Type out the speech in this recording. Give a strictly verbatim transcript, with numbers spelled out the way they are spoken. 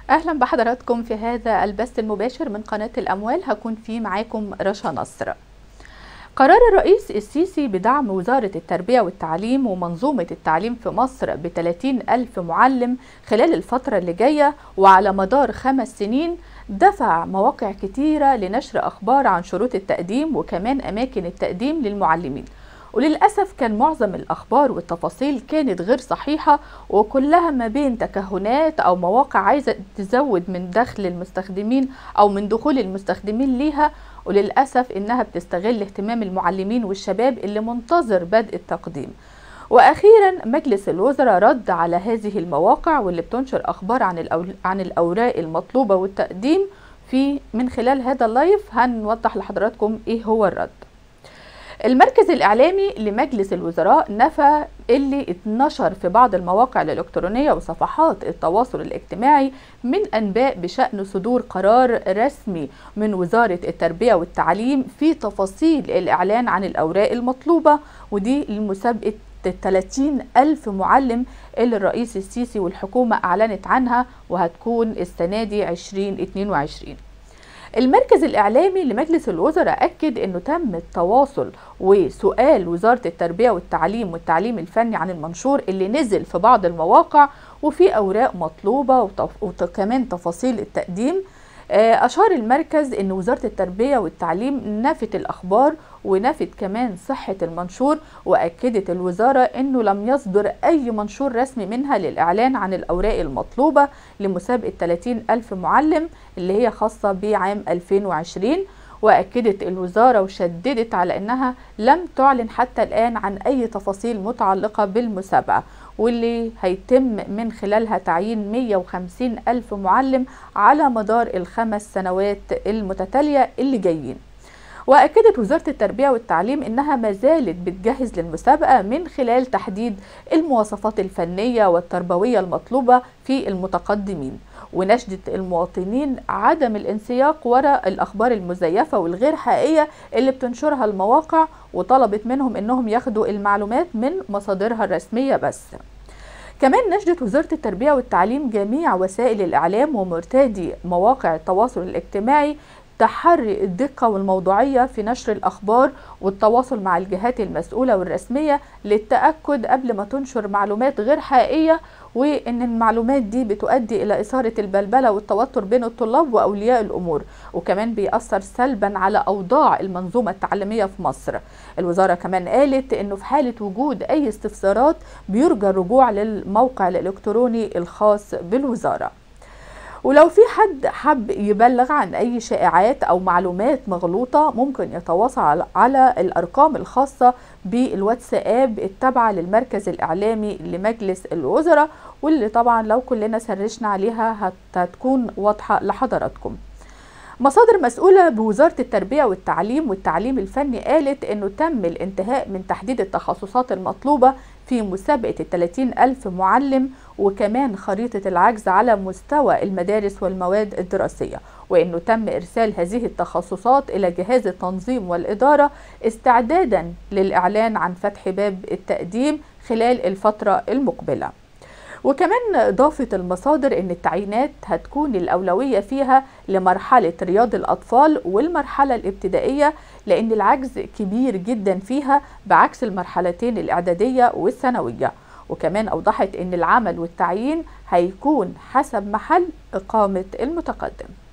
أهلا بحضراتكم في هذا البث المباشر من قناة الأموال. هكون فيه معاكم رشا نصر. قرار الرئيس السيسي بدعم وزارة التربية والتعليم ومنظومة التعليم في مصر ب ثلاثين ألف معلم خلال الفترة اللي جاية وعلى مدار خمس سنين دفع مواقع كتيرة لنشر أخبار عن شروط التقديم وكمان أماكن التقديم للمعلمين، وللأسف كان معظم الأخبار والتفاصيل كانت غير صحيحة وكلها ما بين تكهنات أو مواقع عايزة تزود من دخل المستخدمين أو من دخول المستخدمين ليها، وللأسف إنها بتستغل اهتمام المعلمين والشباب اللي منتظر بدء التقديم. وأخيرا مجلس الوزراء رد على هذه المواقع واللي بتنشر أخبار عن عن الأوراق المطلوبة والتقديم. في من خلال هذا اللايف هنوضح لحضراتكم إيه هو الرد. المركز الإعلامي لمجلس الوزراء نفى اللي اتنشر في بعض المواقع الإلكترونية وصفحات التواصل الاجتماعي من أنباء بشأن صدور قرار رسمي من وزارة التربية والتعليم في تفاصيل الإعلان عن الأوراق المطلوبة، ودي لمسابقة ثلاثين ألف معلم اللي الرئيس السيسي والحكومة أعلنت عنها وهتكون السنة دي عشرين اتنين وعشرين. المركز الإعلامي لمجلس الوزراء أكد أنه تم التواصل وسؤال وزارة التربية والتعليم والتعليم الفني عن المنشور اللي نزل في بعض المواقع وفي أوراق مطلوبة وكمان تفاصيل التقديم. أشار المركز أن وزارة التربية والتعليم نفت الأخبار ونفت كمان صحة المنشور، وأكدت الوزارة أنه لم يصدر أي منشور رسمي منها للإعلان عن الأوراق المطلوبة لمسابقة ثلاثين ألف معلم اللي هي خاصة بعام ألفين وعشرين. وأكدت الوزارة وشددت على أنها لم تعلن حتى الآن عن أي تفاصيل متعلقة بالمسابقة واللي هيتم من خلالها تعيين مئة وخمسين ألف معلم على مدار الخمس سنوات المتتالية اللي جايين. وأكدت وزارة التربية والتعليم إنها ما زالت بتجهز للمسابقة من خلال تحديد المواصفات الفنية والتربوية المطلوبة في المتقدمين، ونشدت المواطنين عدم الانسياق وراء الأخبار المزيفة والغير حقيقية اللي بتنشرها المواقع، وطلبت منهم إنهم ياخدوا المعلومات من مصادرها الرسمية بس. كمان نشدت وزارة التربية والتعليم جميع وسائل الإعلام ومرتادي مواقع التواصل الاجتماعي تحري الدقة والموضوعية في نشر الأخبار والتواصل مع الجهات المسؤولة والرسمية للتأكد قبل ما تنشر معلومات غير حقيقية، وإن المعلومات دي بتؤدي إلى إثارة البلبلة والتوتر بين الطلاب وأولياء الأمور، وكمان بيأثر سلبا على أوضاع المنظومة التعليمية في مصر. الوزارة كمان قالت إنه في حالة وجود أي استفسارات بيرجى الرجوع للموقع الإلكتروني الخاص بالوزارة. ولو في حد حب يبلغ عن أي شائعات أو معلومات مغلوطة ممكن يتواصل على الأرقام الخاصة بالواتساب التابعة للمركز الإعلامي لمجلس الوزراء، واللي طبعا لو كلنا سرشنا عليها هتكون واضحة لحضراتكم. مصادر مسؤولة بوزارة التربية والتعليم والتعليم الفني قالت أنه تم الانتهاء من تحديد التخصصات المطلوبة في مسابقة الثلاثين ألف معلم وكمان خريطة العجز على مستوى المدارس والمواد الدراسية، وأنه تم إرسال هذه التخصصات إلى جهاز التنظيم والإدارة استعدادا للإعلان عن فتح باب التقديم خلال الفترة المقبلة. وكمان أضافت المصادر أن التعيينات هتكون الأولوية فيها لمرحلة رياض الأطفال والمرحلة الابتدائية لأن العجز كبير جدا فيها بعكس المرحلتين الإعدادية والثانوية. وكمان أوضحت أن العمل والتعيين هيكون حسب محل إقامة المتقدم.